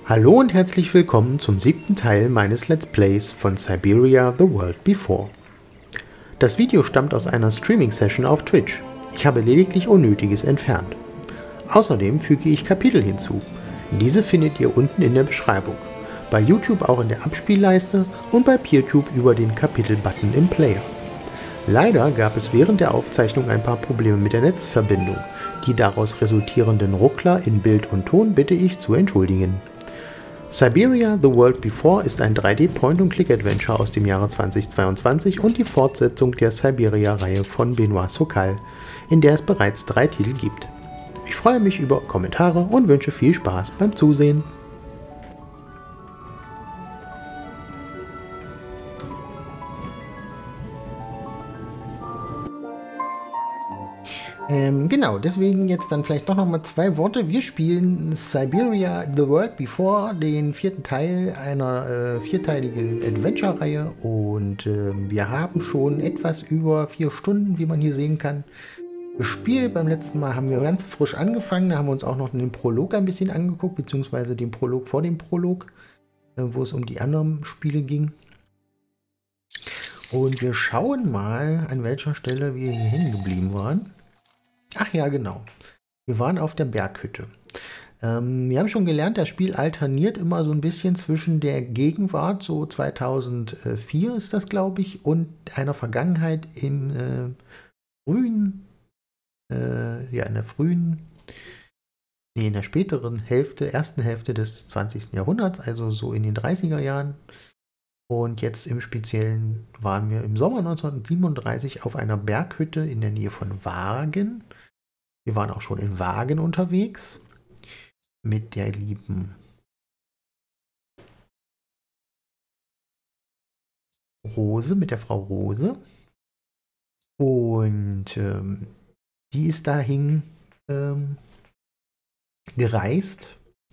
Hallo und herzlich willkommen zum 7. Teil meines Let's Plays von Siberia: The World Before. Das Video stammt aus einer Streaming-Session auf Twitch. Ich habe lediglich Unnötiges entfernt. Außerdem füge ich Kapitel hinzu. Diese findet ihr unten in der Beschreibung. Bei YouTube auch in der Abspielleiste und bei PeerTube über den Kapitel-Button im Player. Leider gab es während der Aufzeichnung ein paar Probleme mit der Netzverbindung. Die daraus resultierenden Ruckler in Bild und Ton bitte ich zu entschuldigen. Siberia: The World Before ist ein 3D-Point-and-Click-Adventure aus dem Jahre 2022 und die Fortsetzung der Siberia-Reihe von Benoit Sokal, in der es bereits 3 Titel gibt. Ich freue mich über Kommentare und wünsche viel Spaß beim Zusehen. Genau, deswegen jetzt dann vielleicht noch mal 2 Worte. Wir spielen Siberia: The World Before, den 4. Teil einer 4-teiligen Adventure-Reihe, und wir haben schon etwas über 4 Stunden, wie man hier sehen kann, gespielt. Beim letzten Mal haben wir ganz frisch angefangen, da haben wir uns auch noch den Prolog ein bisschen angeguckt, beziehungsweise den Prolog vor dem Prolog, wo es um die anderen Spiele ging. Und wir schauen mal, an welcher Stelle wir hier hängen geblieben waren. Ach ja, genau. Wir waren auf der Berghütte. Wir haben schon gelernt, das Spiel alterniert immer so ein bisschen zwischen der Gegenwart, so 2004 ist das, glaube ich, und einer Vergangenheit im in der späteren Hälfte, ersten Hälfte des 20. Jahrhunderts, also so in den 30er Jahren. Und jetzt im Speziellen waren wir im Sommer 1937 auf einer Berghütte in der Nähe von Wagen. Wir waren auch schon in Wagen unterwegs mit der lieben Rose, mit der Frau Rose. Und die ist dahin gereist,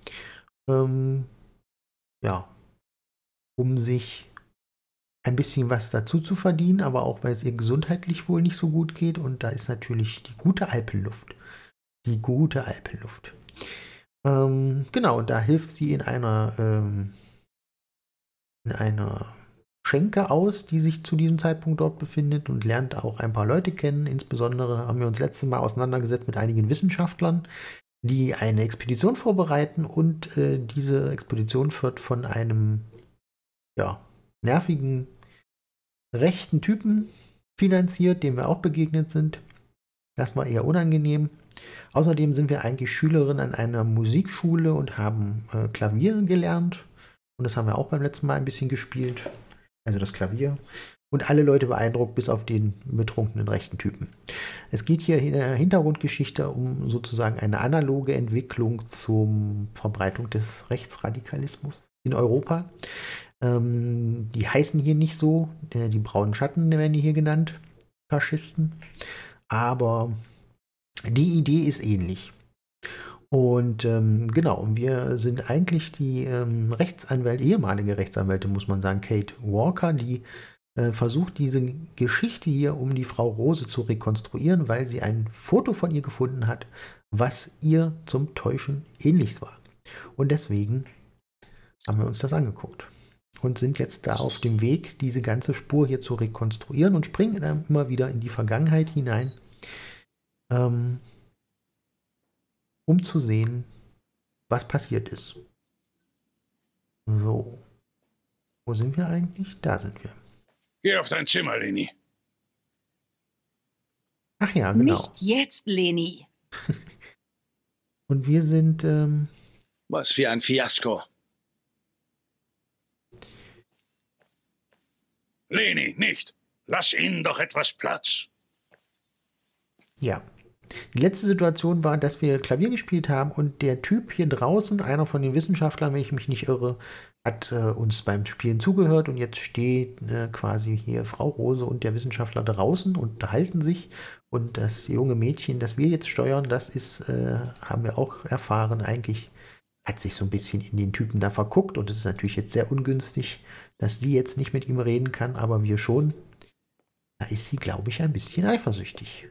ja, um sich ein bisschen was dazu zu verdienen, aber auch, weil es ihr gesundheitlich wohl nicht so gut geht. Und da ist natürlich die gute Alpenluft. Die gute Alpenluft. Genau, und da hilft sie in einer Schenke aus, die sich zu diesem Zeitpunkt dort befindet, und lernt auch ein paar Leute kennen. Insbesondere haben wir uns letztes Mal auseinandergesetzt mit einigen Wissenschaftlern, die eine Expedition vorbereiten, und diese Expedition wird von einem nervigen rechten Typen finanziert, dem wir auch begegnet sind. Das war eher unangenehm. Außerdem sind wir eigentlich Schülerin an einer Musikschule und haben Klavier gelernt. Und das haben wir auch beim letzten Mal ein bisschen gespielt. Also das Klavier. Und alle Leute beeindruckt, bis auf den betrunkenen rechten Typen. Es geht hier in der Hintergrundgeschichte um sozusagen eine analoge Entwicklung zur Verbreitung des Rechtsradikalismus in Europa. Die heißen hier nicht so. Die braunen Schatten werden hier genannt. Faschisten. Aber die Idee ist ähnlich. Und genau, wir sind eigentlich die ehemalige Rechtsanwältin, muss man sagen, Kate Walker, die versucht, diese Geschichte hier um die Frau Rose zu rekonstruieren, weil sie ein Foto von ihr gefunden hat, was ihr zum Täuschen ähnlich war. Und deswegen haben wir uns das angeguckt und sind jetzt da auf dem Weg, diese ganze Spur hier zu rekonstruieren, und springen dann immer wieder in die Vergangenheit hinein, um zu sehen, was passiert ist. So, wo sind wir eigentlich? Da sind wir. Geh auf dein Zimmer, Leni. Ach ja, genau. Nicht jetzt, Leni. Und wir sind, Was für ein Fiasko. Leni, nicht. Lass ihnen doch etwas Platz. ja. Die letzte Situation war, dass wir Klavier gespielt haben, und der Typ hier draußen, einer von den Wissenschaftlern, wenn ich mich nicht irre, hat uns beim Spielen zugehört, und jetzt steht quasi hier Frau Rose und der Wissenschaftler draußen und unterhalten sich, und das junge Mädchen, das wir jetzt steuern, das ist, haben wir auch erfahren, eigentlich hat sich so ein bisschen in den Typen da verguckt, und es ist natürlich jetzt sehr ungünstig, dass sie jetzt nicht mit ihm reden kann, aber wir schon. Da ist sie, glaube ich, ein bisschen eifersüchtig.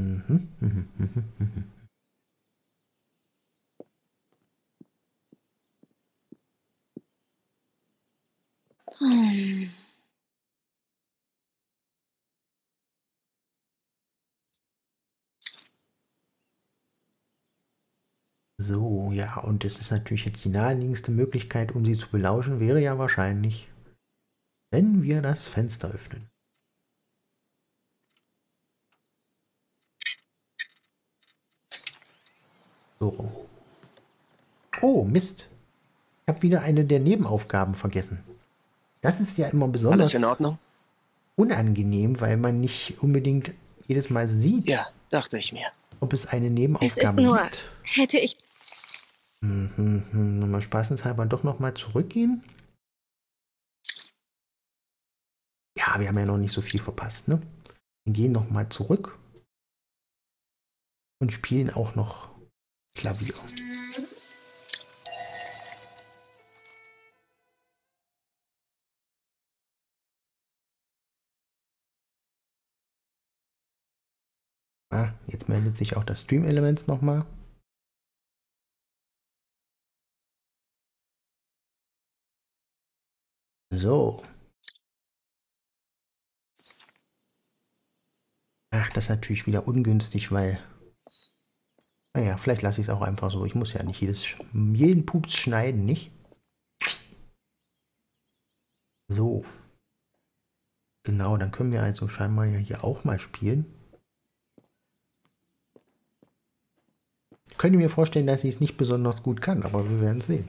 Mhm, mhm, mhm, mhm. Hm. So, ja, und das ist natürlich jetzt die naheliegendste Möglichkeit, um sie zu belauschen, wäre ja wahrscheinlich, wenn wir das Fenster öffnen. So. Oh, Mist. Ich habe wieder eine der Nebenaufgaben vergessen. Das ist ja immer Alles in besonders Ordnung? unangenehm, weil man nicht unbedingt jedes Mal sieht, Ja, dachte ich mir. ob es eine Es ist Nebenaufgabe nur, gibt. hätte ich... Nochmal spaßenshalber doch nochmal zurückgehen. Ja, wir haben ja noch nicht so viel verpasst, ne? Wir gehen nochmal zurück und spielen auch noch Klavier. Ah, jetzt meldet sich auch das Stream Elements nochmal. So. Ach, das ist natürlich wieder ungünstig, weil... Naja, vielleicht lasse ich es auch einfach so. Ich muss ja nicht jeden Pups schneiden, nicht? So. Genau, dann können wir also scheinbar ja hier auch mal spielen. Ich könnte mir vorstellen, dass sie es nicht besonders gut kann, aber wir werden es sehen.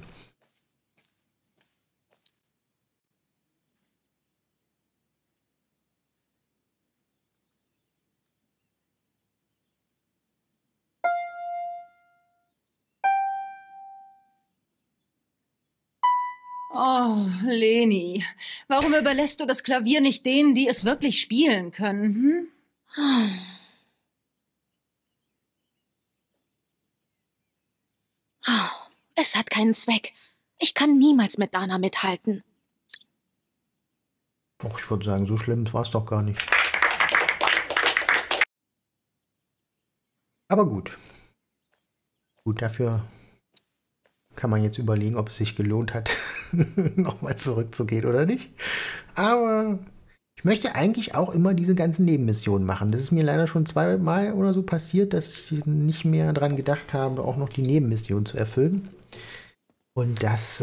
Oh, Leni, warum überlässt du das Klavier nicht denen, die es wirklich spielen können? Hm? Es hat keinen Zweck. Ich kann niemals mit Dana mithalten. Doch, ich würde sagen, so schlimm war es doch gar nicht. Aber gut. Gut, dafür kann man jetzt überlegen, ob es sich gelohnt hat, nochmal zurückzugehen oder nicht. Aber ich möchte eigentlich auch immer diese ganzen Nebenmissionen machen. Das ist mir leider schon 2-mal oder so passiert, dass ich nicht mehr dran gedacht habe, auch noch die Nebenmission zu erfüllen. Und das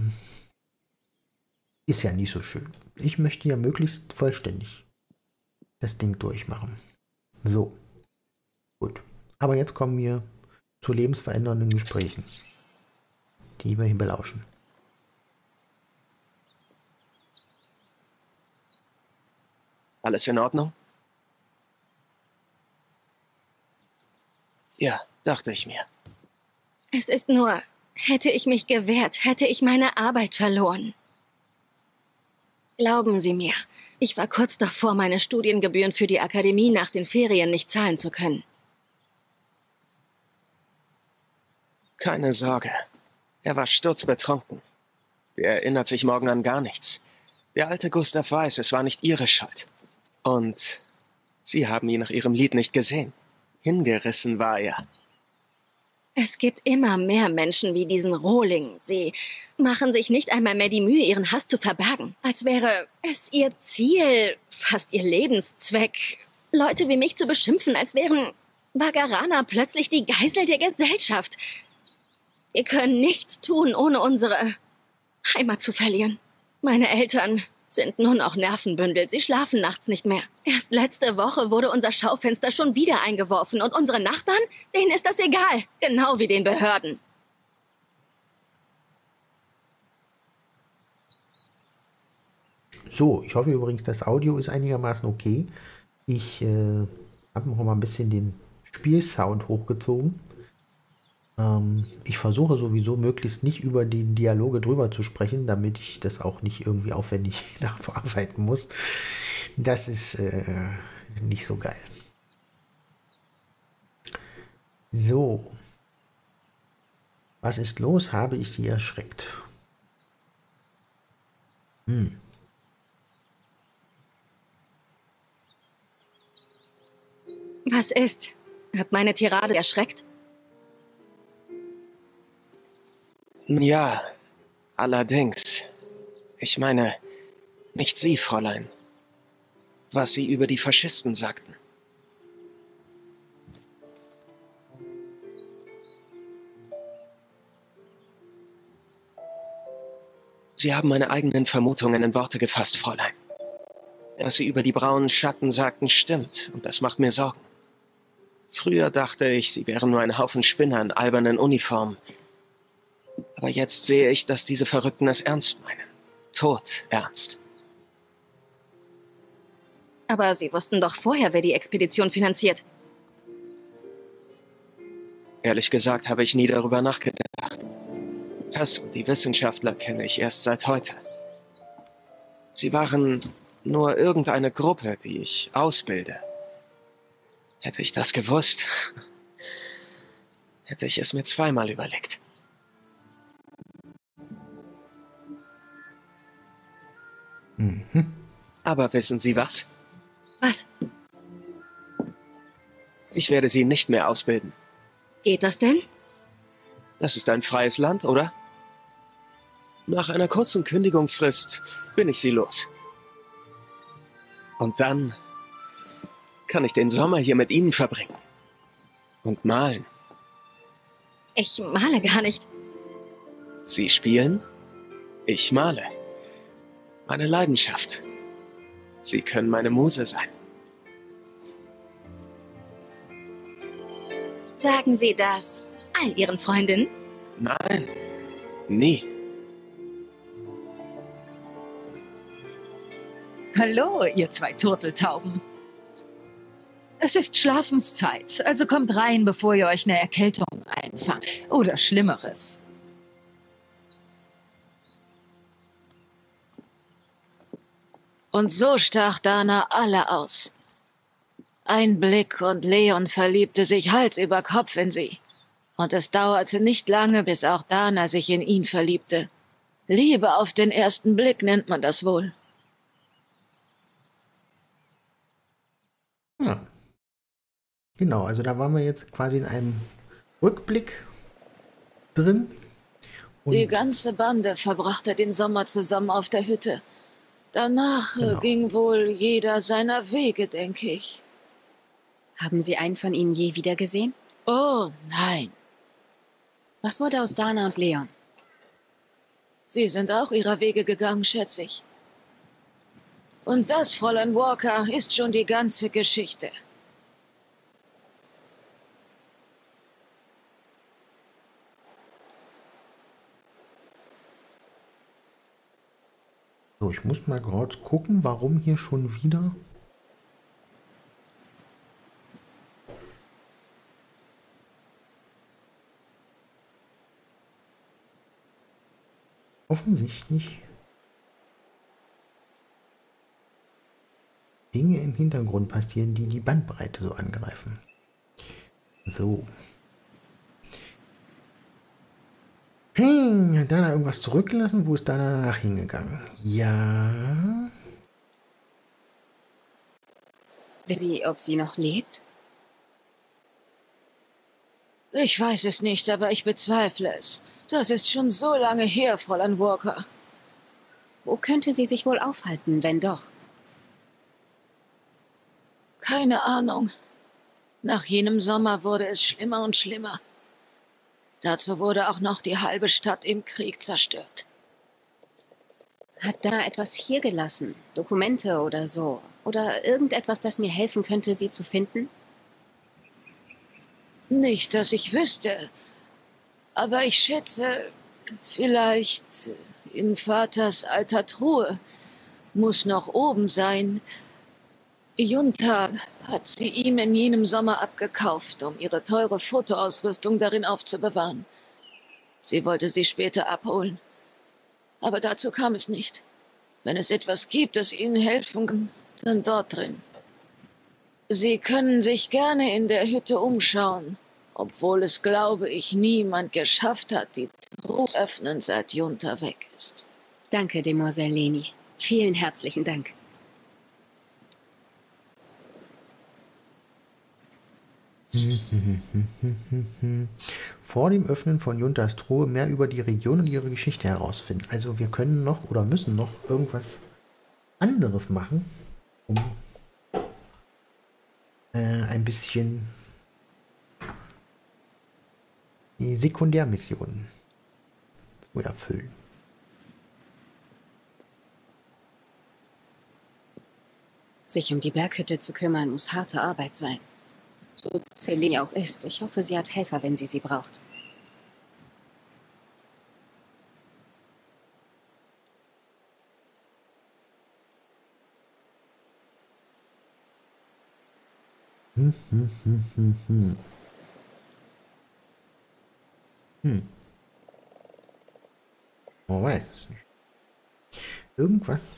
ist ja nicht so schön. Ich möchte ja möglichst vollständig das Ding durchmachen. So, gut. Aber jetzt kommen wir zu lebensverändernden Gesprächen, die wir hier belauschen. Alles in Ordnung? Ja, dachte ich mir. Es ist nur, hätte ich mich gewehrt, hätte ich meine Arbeit verloren. Glauben Sie mir, ich war kurz davor, meine Studiengebühren für die Akademie nach den Ferien nicht zahlen zu können. Keine Sorge. Er war sturzbetrunken. Der erinnert sich morgen an gar nichts. Der alte Gustav weiß, es war nicht ihre Schuld. Und Sie haben ihn nach ihrem Lied nicht gesehen. Hingerissen war er. Es gibt immer mehr Menschen wie diesen Rohling. Sie machen sich nicht einmal mehr die Mühe, ihren Hass zu verbergen. Als wäre es ihr Ziel, fast ihr Lebenszweck, Leute wie mich zu beschimpfen, als wären Vagarana plötzlich die Geisel der Gesellschaft. Wir können nichts tun, ohne unsere Heimat zu verlieren. Meine Eltern sind nur noch Nervenbündel. Sie schlafen nachts nicht mehr. Erst letzte Woche wurde unser Schaufenster schon wieder eingeworfen und unsere Nachbarn, denen ist das egal. Genau wie den Behörden. So, ich hoffe übrigens, das Audio ist einigermaßen okay. Ich habe noch mal ein bisschen den Spielsound hochgezogen. Ich versuche sowieso möglichst nicht über die Dialoge drüber zu sprechen, damit ich das auch nicht irgendwie aufwendig nachbearbeiten muss. Das ist nicht so geil. So. Was ist los? Habe ich sie erschreckt? Was ist? Hat meine Tirade erschreckt? Ja, allerdings. Ich meine, nicht Sie, Fräulein. Was Sie über die Faschisten sagten. Sie haben meine eigenen Vermutungen in Worte gefasst, Fräulein. Was Sie über die braunen Schatten sagten, stimmt, und das macht mir Sorgen. Früher dachte ich, sie wären nur ein Haufen Spinner in albernen Uniformen. Aber jetzt sehe ich, dass diese Verrückten es ernst meinen. Todernst. Aber Sie wussten doch vorher, wer die Expedition finanziert. Ehrlich gesagt habe ich nie darüber nachgedacht. Hess und die Wissenschaftler kenne ich erst seit heute. Sie waren nur irgendeine Gruppe, die ich ausbilde. Hätte ich das gewusst, hätte ich es mir zweimal überlegt. Aber wissen Sie was? Was? Ich werde Sie nicht mehr ausbilden. Geht das denn? Das ist ein freies Land, oder? Nach einer kurzen Kündigungsfrist bin ich Sie los. Und dann kann ich den Sommer hier mit Ihnen verbringen. Und malen. Ich male gar nicht. Sie spielen? Ich male. Meine Leidenschaft. Sie können meine Muse sein. Sagen Sie das all Ihren Freundinnen? Nein, nie. Hallo, ihr zwei Turteltauben. Es ist Schlafenszeit, also kommt rein, bevor ihr euch eine Erkältung einfangt. Oder Schlimmeres. Und so stach Dana alle aus. Ein Blick und Leon verliebte sich Hals über Kopf in sie. Und es dauerte nicht lange, bis auch Dana sich in ihn verliebte. Liebe auf den ersten Blick nennt man das wohl. Ja. Genau, also da waren wir jetzt quasi in einem Rückblick drin. Die ganze Bande verbrachte den Sommer zusammen auf der Hütte. Danach ging wohl jeder seiner Wege, denke ich. Haben Sie einen von ihnen je wieder gesehen? Oh, nein. Was wurde aus Dana und Leon? Sie sind auch ihrer Wege gegangen, schätze ich. Und das, Fräulein Walker, ist schon die ganze Geschichte. So, ich muss mal kurz gucken, warum hier schon wieder... offensichtlich Dinge im Hintergrund passieren, die die Bandbreite so angreifen. So. Hat Dana irgendwas zurückgelassen? Wo ist Dana danach hingegangen? Ja. Wissen Sie, ob sie noch lebt? Ich weiß es nicht, aber ich bezweifle es. Das ist schon so lange her, Fräulein Walker. Wo könnte sie sich wohl aufhalten, wenn doch? Keine Ahnung. Nach jenem Sommer wurde es schlimmer und schlimmer. Dazu wurde auch noch die halbe Stadt im Krieg zerstört. Hat da etwas hier gelassen? Dokumente oder so? Oder irgendetwas, das mir helfen könnte, sie zu finden? Nicht, dass ich wüsste. Aber ich schätze, vielleicht in Vaters alter Truhe. Muss noch oben sein. Junta hat sie ihm in jenem Sommer abgekauft, um ihre teure Fotoausrüstung darin aufzubewahren. Sie wollte sie später abholen. Aber dazu kam es nicht. Wenn es etwas gibt, das Ihnen helfen kann, dann dort drin. Sie können sich gerne in der Hütte umschauen, obwohl es, glaube ich, niemand geschafft hat, die Truhe zu öffnen, seit Junta weg ist. Danke, Demoiselle Leni. Vielen herzlichen Dank. Vor dem Öffnen von Juntas Truhe mehr über die Region und ihre Geschichte herausfinden. Also wir können noch oder müssen noch irgendwas anderes machen, um ein bisschen die Sekundärmissionen zu erfüllen. Sich um die Berghütte zu kümmern, muss harte Arbeit sein. So Celine auch ist. Ich hoffe, sie hat Helfer, wenn sie braucht. Man weiß es nicht. Irgendwas.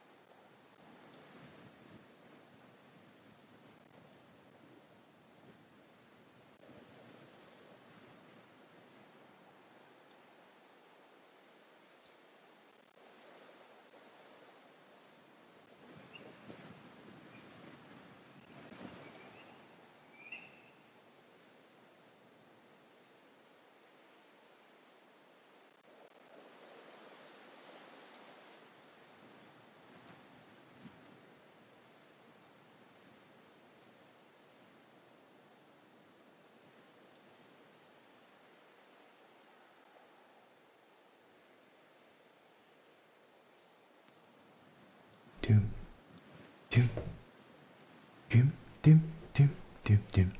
Düm, düm, düm, düm, düm, düm, düm.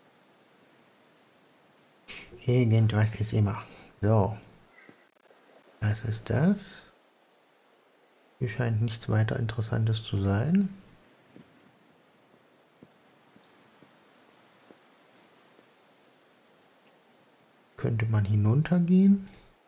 Irgendwas ist immer. So. Was ist das? Hier scheint nichts weiter Interessantes zu sein. Könnte man hinuntergehen?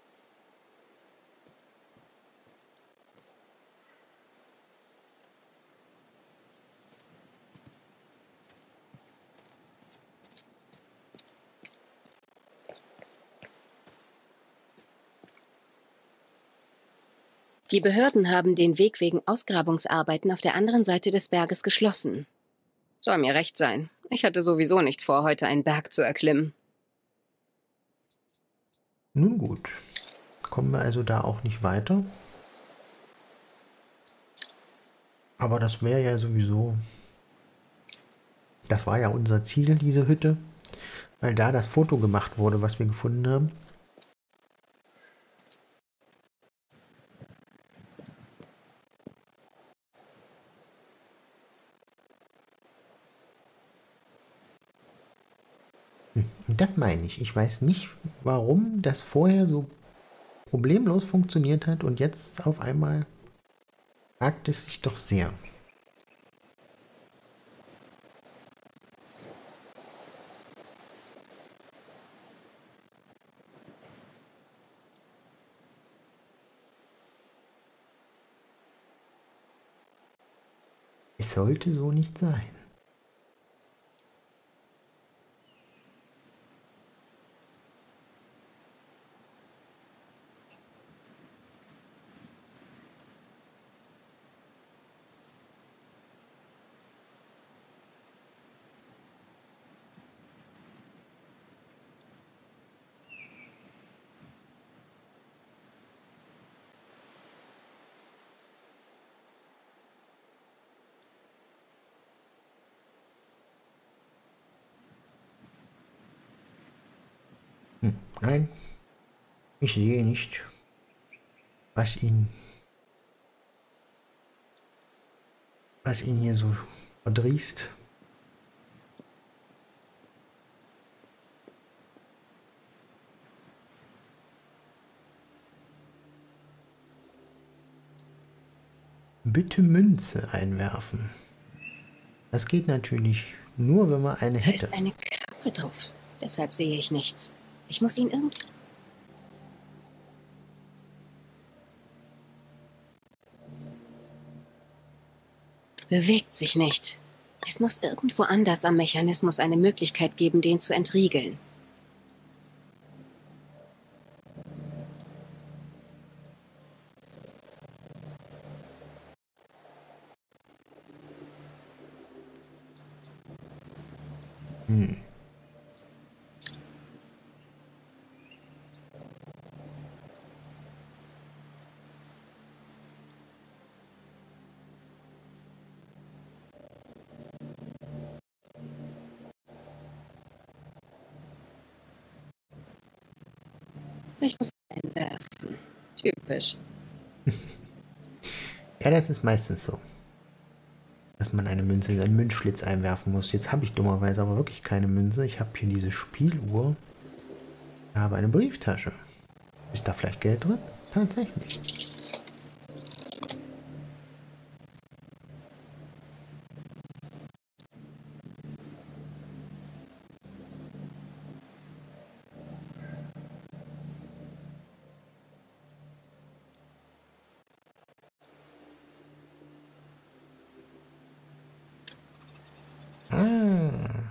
Die Behörden haben den Weg wegen Ausgrabungsarbeiten auf der anderen Seite des Berges geschlossen. Soll mir recht sein. Ich hatte sowieso nicht vor, heute einen Berg zu erklimmen. Nun gut. Kommen wir also da auch nicht weiter. Aber das wäre ja sowieso... Das war ja unser Ziel, diese Hütte. Weil da das Foto gemacht wurde, was wir gefunden haben. Das meine ich. Ich weiß nicht, warum das vorher so problemlos funktioniert hat und jetzt auf einmal fragt es sich doch sehr. Es sollte so nicht sein. Nein, ich sehe nicht, was ihn hier so verdrießt. Bitte Münze einwerfen. Das geht natürlich nur, wenn man eine Da hätte. ist eine Kappe drauf. Deshalb sehe ich nichts. Ich muss ihn irgendwie... Bewegt sich nicht. Es muss irgendwo anders am Mechanismus eine Möglichkeit geben, den zu entriegeln. Ich muss einwerfen. Typisch. Ja, das ist meistens so. Dass man eine Münze in einen Münzschlitz einwerfen muss. Jetzt habe ich dummerweise aber wirklich keine Münze. Ich habe hier diese Spieluhr. Ich habe eine Brieftasche. Ist da vielleicht Geld drin? Tatsächlich. Ah.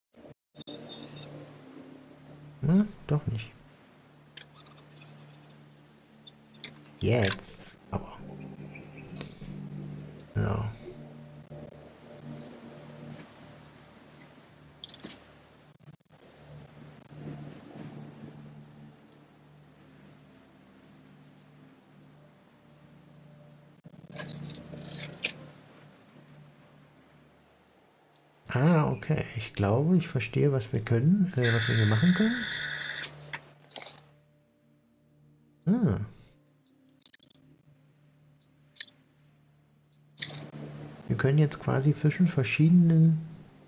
Na, doch nicht. Jetzt. Aber. So. Ah, okay. Ich glaube, ich verstehe, was wir können, was wir hier machen können. Ah. Wir können jetzt quasi zwischen verschiedenen...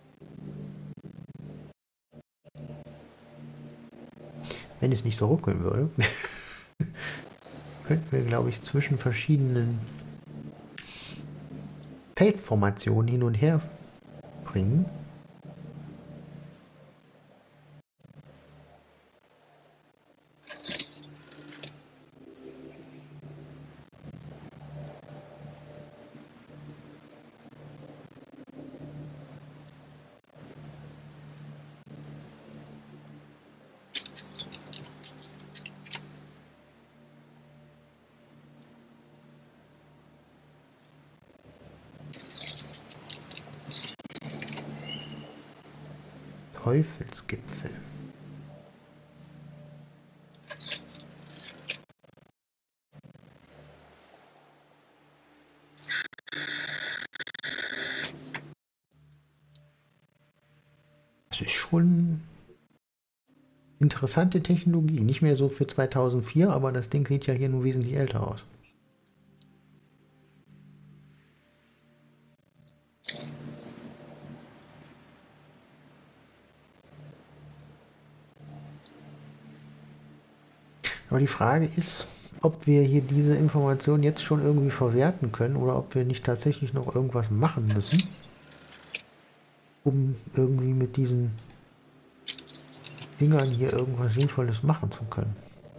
Wenn es nicht so ruckeln würde, könnten wir, glaube ich, zwischen verschiedenen Felsformationen hin und her bringen. Teufelsgipfel. Das ist schon interessante Technologie. Nicht mehr so für 2004, aber das Ding sieht ja hier nun wesentlich älter aus. Aber die Frage ist, ob wir hier diese Information jetzt schon irgendwie verwerten können oder ob wir nicht tatsächlich noch irgendwas machen müssen, um irgendwie mit diesen Dingern hier irgendwas Sinnvolles machen zu können.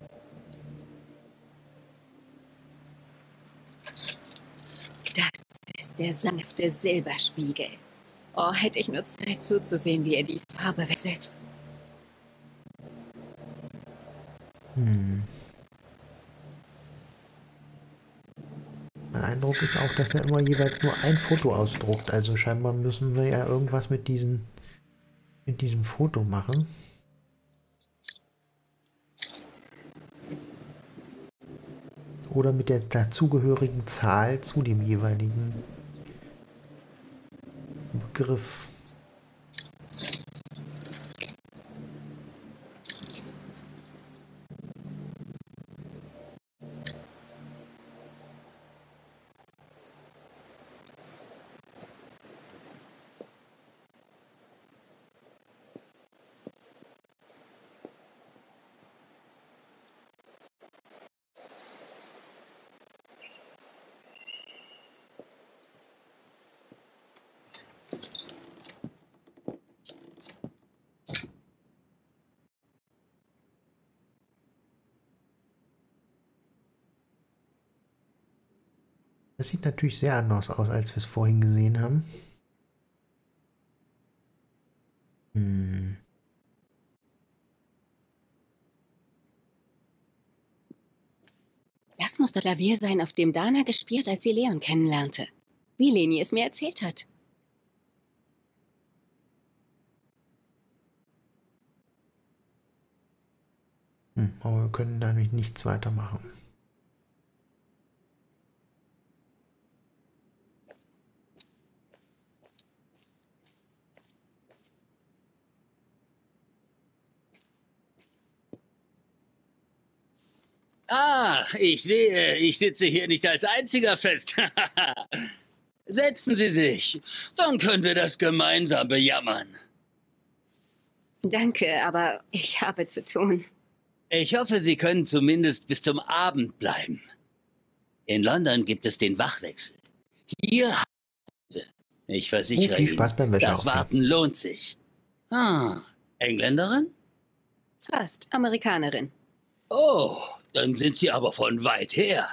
Das ist der sanfte Silberspiegel. Oh, hätte ich nur Zeit zuzusehen, wie er die Farbe wechselt. Mein Eindruck ist auch, dass er immer jeweils nur ein Foto ausdruckt. Also scheinbar müssen wir ja irgendwas mit diesem Foto machen. Oder mit der dazugehörigen Zahl zu dem jeweiligen Begriff. Das sieht natürlich sehr anders aus, als wir es vorhin gesehen haben. Das muss das Klavier sein, auf dem Dana gespielt, als sie Leon kennenlernte. Wie Leni es mir erzählt hat. Aber wir können damit nichts weitermachen. Ich sehe, ich sitze hier nicht als einziger fest. Setzen Sie sich, dann können wir das gemeinsam bejammern. Danke, aber ich habe zu tun. Ich hoffe, Sie können zumindest bis zum Abend bleiben. In London gibt es den Wachwechsel. Hier, ich versichere Viel Ihnen, Spaß beim das Wäscheaufhängen. Warten lohnt sich. Engländerin? Fast. Amerikanerin. Oh, dann sind Sie aber von weit her.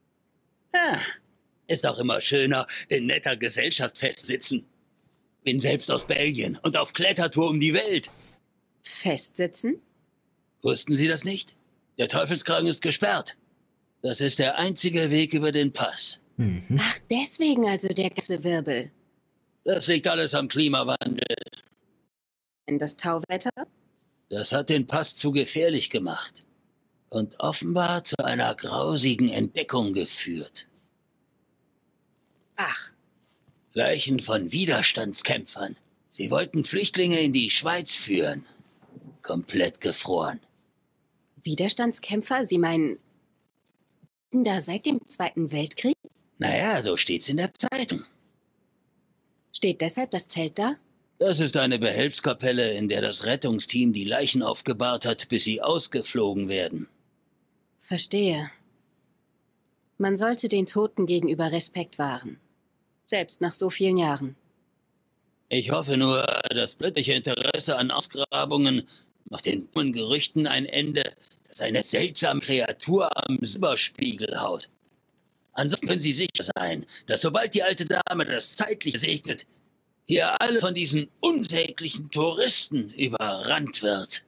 Ist auch immer schöner, in netter Gesellschaft festsitzen. Bin selbst aus Belgien und auf Klettertour um die Welt. Festsitzen? Wussten Sie das nicht? Der Teufelskragen ist gesperrt. Das ist der einzige Weg über den Pass. Ach, deswegen also der ganze Wirbel. Das liegt alles am Klimawandel. In das Tauwetter? Das hat den Pass zu gefährlich gemacht. Und offenbar zu einer grausigen Entdeckung geführt. Ach, Leichen von Widerstandskämpfern. Sie wollten Flüchtlinge in die Schweiz führen. Komplett gefroren. Widerstandskämpfer? Sie meinen da seit dem Zweiten Weltkrieg? Naja, so steht's in der Zeitung. Steht deshalb das Zelt da? Das ist eine Behelfskapelle, in der das Rettungsteam die Leichen aufgebahrt hat, bis sie ausgeflogen werden. Verstehe. Man sollte den Toten gegenüber Respekt wahren. Selbst nach so vielen Jahren. Ich hoffe nur, das plötzliche Interesse an Ausgrabungen macht den dummen Gerüchten ein Ende, dass eine seltsame Kreatur am Silberspiegel haut. Ansonsten können Sie sicher sein, dass sobald die alte Dame das Zeitliche segnet, hier alle von diesen unsäglichen Touristen überrannt wird.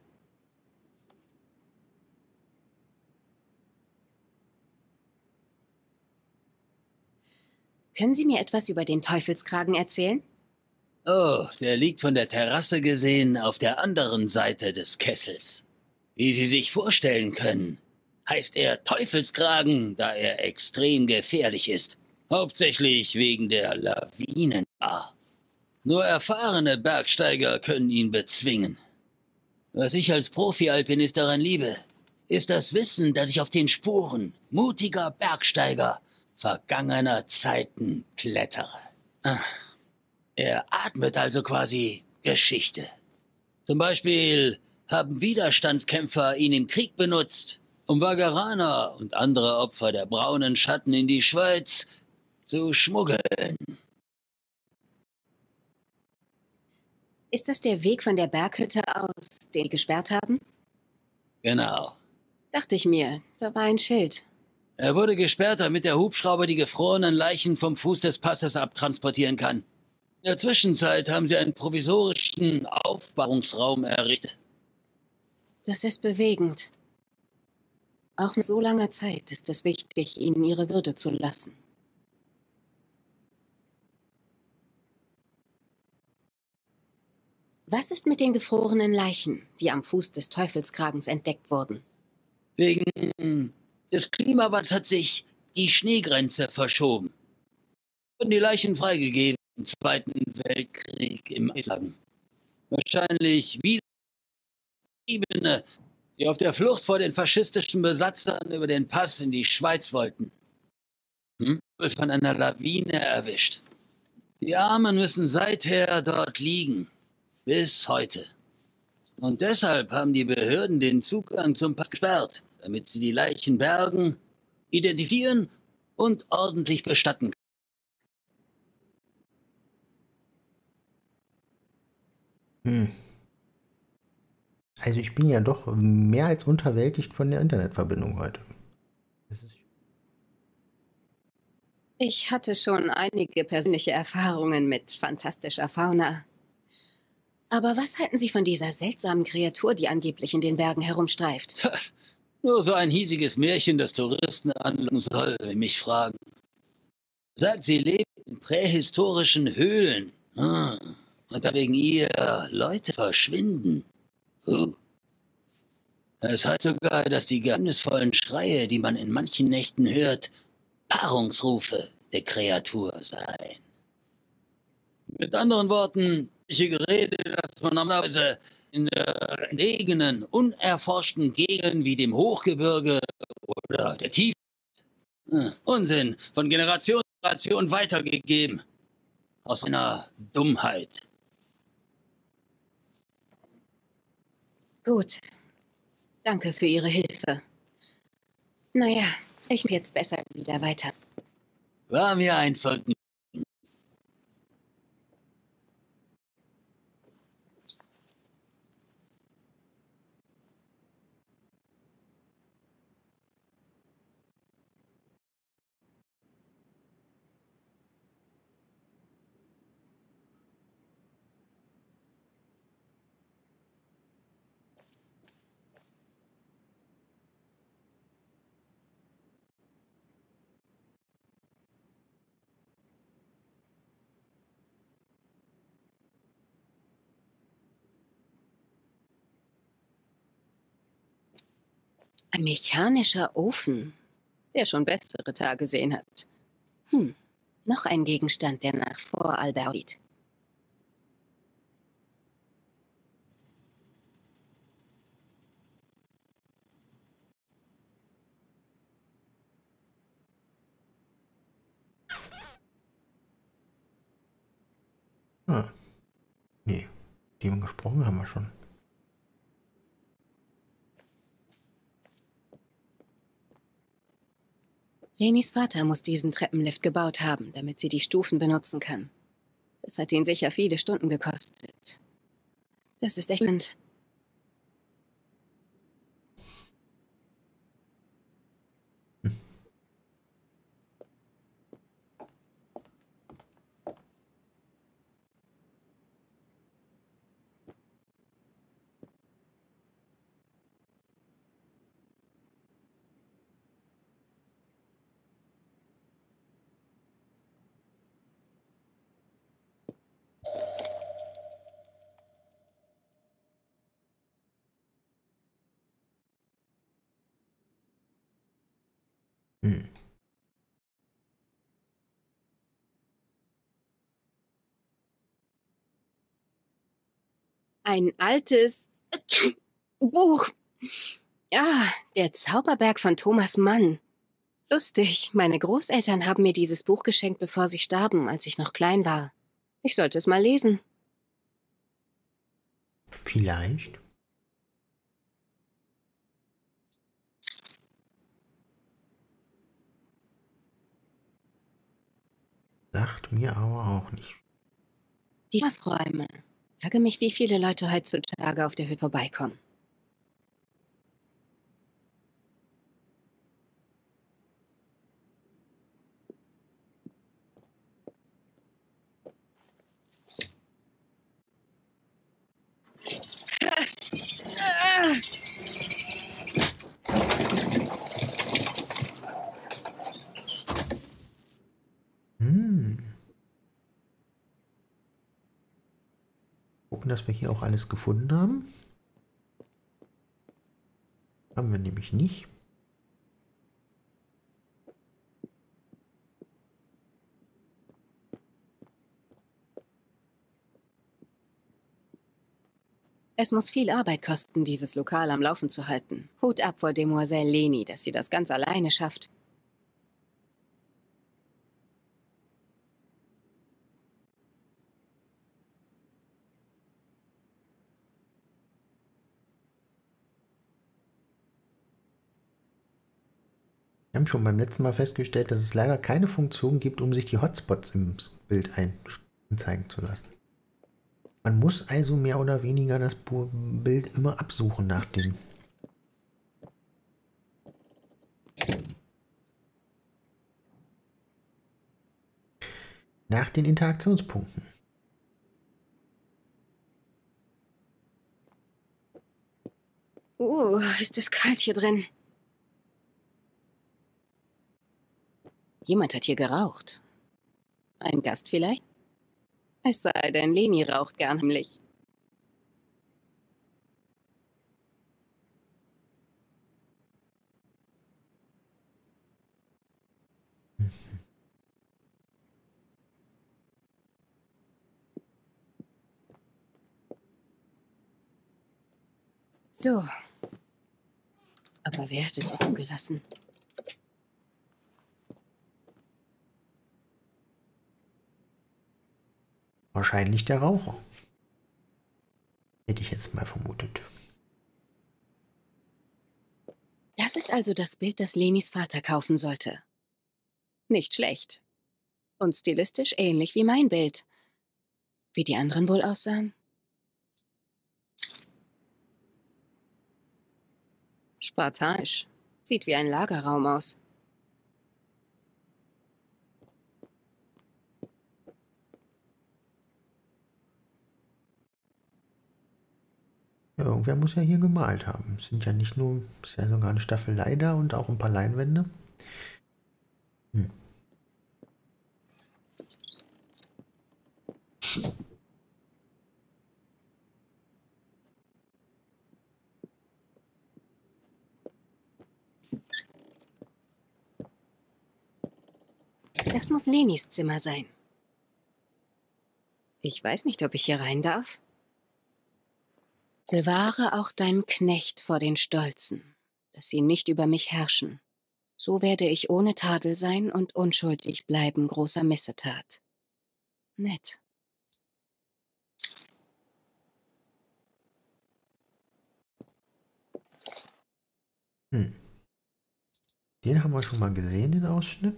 Können Sie mir etwas über den Teufelskragen erzählen? Oh, der liegt von der Terrasse gesehen auf der anderen Seite des Kessels. Wie Sie sich vorstellen können, heißt er Teufelskragen, da er extrem gefährlich ist. Hauptsächlich wegen der Lawinengefahr. Nur erfahrene Bergsteiger können ihn bezwingen. Was ich als Profi-Alpinist daran liebe, ist das Wissen, dass ich auf den Spuren mutiger Bergsteiger vergangener Zeiten klettere. Er atmet also quasi Geschichte. Zum Beispiel haben Widerstandskämpfer ihn im Krieg benutzt, um Wageraner und andere Opfer der braunen Schatten in die Schweiz zu schmuggeln. Ist das der Weg von der Berghütte aus, den Sie gesperrt haben? Genau. Dachte ich mir, da war ein Schild. Er wurde gesperrt, damit der Hubschrauber die gefrorenen Leichen vom Fuß des Passes abtransportieren kann. In der Zwischenzeit haben sie einen provisorischen Aufbahrungsraum errichtet. Das ist bewegend. Auch nach so langer Zeit ist es wichtig, ihnen ihre Würde zu lassen. Was ist mit den gefrorenen Leichen, die am Fuß des Teufelskragens entdeckt wurden? Wegen des Klimawandels hat sich die Schneegrenze verschoben. Wurden die Leichen freigegeben im Zweiten Weltkrieg im Eislagen. Wahrscheinlich Wiedergebliebene, die auf der Flucht vor den faschistischen Besatzern über den Pass in die Schweiz wollten. Von einer Lawine erwischt. Die Armen müssen seither dort liegen. Bis heute. Und deshalb haben die Behörden den Zugang zum Pass gesperrt, damit sie die Leichen bergen, identifizieren und ordentlich bestatten können. Also ich bin ja doch mehr als unterwältigt von der Internetverbindung heute. Ich hatte schon einige persönliche Erfahrungen mit fantastischer Fauna. Aber was halten Sie von dieser seltsamen Kreatur, die angeblich in den Bergen herumstreift? Nur so ein hiesiges Märchen, das Touristen anlocken soll, wenn mich fragen. Sagt, sie lebt in prähistorischen Höhlen. Und da wegen ihr Leute verschwinden. Es heißt sogar, dass die geheimnisvollen Schreie, die man in manchen Nächten hört, Paarungsrufe der Kreatur seien. Mit anderen Worten, Gerede, dass man normalerweise in entlegenen, unerforschten Gegenden wie dem Hochgebirge Oder der Tief. Unsinn, von Generation zu Generation weitergegeben. Aus einer Dummheit. Gut. Danke für Ihre Hilfe. Naja, ich muss jetzt besser wieder weiter. War mir ein Vergnügen. Ein mechanischer Ofen, der schon bessere Tage gesehen hat. Noch ein Gegenstand, der nach Vorarlberg sieht. Ah, nee. Die haben gesprochen, haben wir schon. Lenis Vater muss diesen Treppenlift gebaut haben, damit sie die Stufen benutzen kann. Das hat ihn sicher viele Stunden gekostet. Das ist echt spannend. Hm. Ein altes Buch. Ja, der Zauberberg von Thomas Mann. Lustig, meine Großeltern haben mir dieses Buch geschenkt, bevor sie starben, als ich noch klein war. Ich sollte es mal lesen. Vielleicht. Sagt mir aber auch nicht. Die Schlafräume. Ich frage mich, wie viele Leute heutzutage auf der Hütte vorbeikommen. Gucken, dass wir hier auch alles gefunden haben. Haben wir nämlich nicht. Es muss viel Arbeit kosten, dieses Lokal am Laufen zu halten. Hut ab vor Demoiselle Leni, dass sie das ganz alleine schafft. Wir haben schon beim letzten Mal festgestellt, dass es leider keine Funktion gibt, um sich die Hotspots im Bild anzeigen zu lassen. Man muss also mehr oder weniger das Bild immer absuchen nach den Interaktionspunkten. Ist es kalt hier drin. Jemand hat hier geraucht. Ein Gast vielleicht? Es sei denn, Leni raucht gern heimlich. So. Aber Aber wer hat es offen gelassen? Wahrscheinlich der Raucher. Hätte ich jetzt mal vermutet. Das ist also das Bild, das Lenis Vater kaufen sollte. Nicht schlecht. Und stilistisch ähnlich wie mein Bild. Wie die anderen wohl aussahen? Spartanisch. Sieht wie ein Lagerraum aus. Ja, irgendwer muss ja hier gemalt haben. Es sind ja nicht nur, es ist ja sogar eine Staffelei da und auch ein paar Leinwände. Hm. Das muss Lenis Zimmer sein. Ich weiß nicht, ob ich hier rein darf. Bewahre auch deinen Knecht vor den Stolzen, dass sie nicht über mich herrschen. So werde ich ohne Tadel sein und unschuldig bleiben großer Missetat. Nett. Den haben wir schon mal gesehen, den Ausschnitt.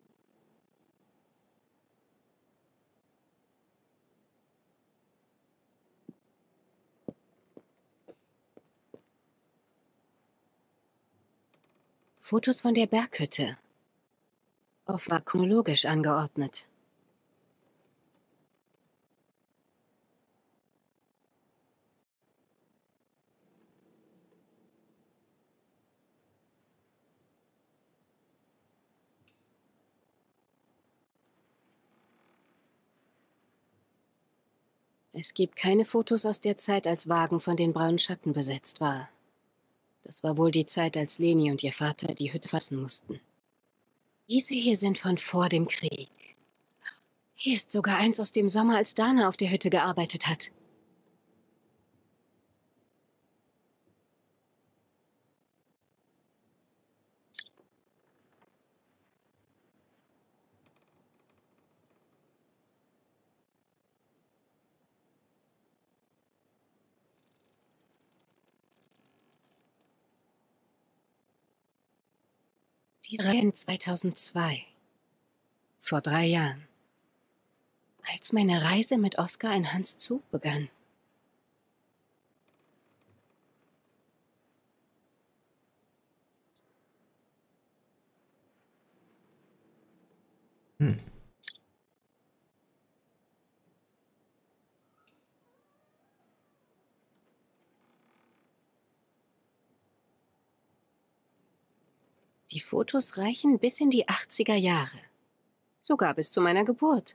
Fotos von der Berghütte. Offenbar chronologisch angeordnet. Es gibt keine Fotos aus der Zeit, als Wagen von den braunen Schatten besetzt war. Das war wohl die Zeit, als Leni und ihr Vater die Hütte fassen mussten. Diese hier sind von vor dem Krieg. Hier ist sogar eins aus dem Sommer, als Dana auf der Hütte gearbeitet hat. Diese Reihe 2002. Vor 3 Jahren. Als meine Reise mit Oskar in Hans Zug begann. Die Fotos reichen bis in die 80er Jahre. Sogar bis zu meiner Geburt.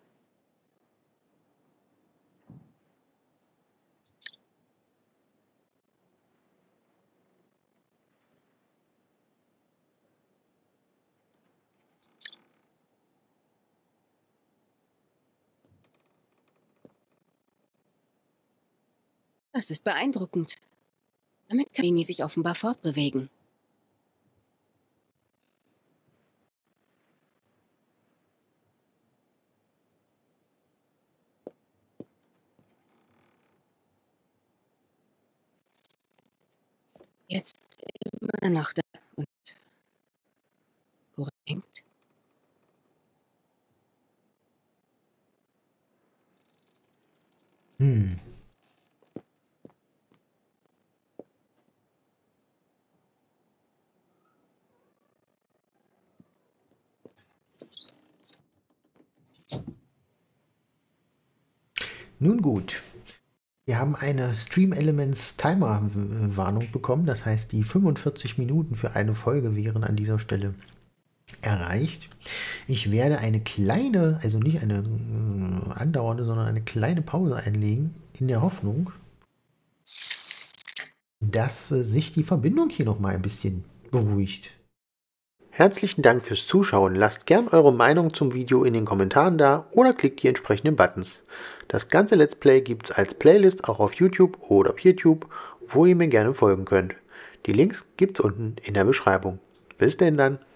Das ist beeindruckend. Damit kann Leni sich offenbar fortbewegen. Jetzt immer noch da. Und woran hängt? Nun gut. Wir haben eine Stream Elements Timer Warnung bekommen. Das heißt, die 45 Minuten für eine Folge wären an dieser Stelle erreicht. Ich werde eine kleine, also nicht eine andauernde, sondern eine kleine Pause einlegen, in der Hoffnung, dass sich die Verbindung hier noch mal ein bisschen beruhigt. Herzlichen Dank fürs Zuschauen. Lasst gern eure Meinung zum Video in den Kommentaren da oder klickt die entsprechenden Buttons. Das ganze Let's Play gibt es als Playlist auch auf YouTube oder PeerTube, wo ihr mir gerne folgen könnt. Die Links gibt's unten in der Beschreibung. Bis denn dann.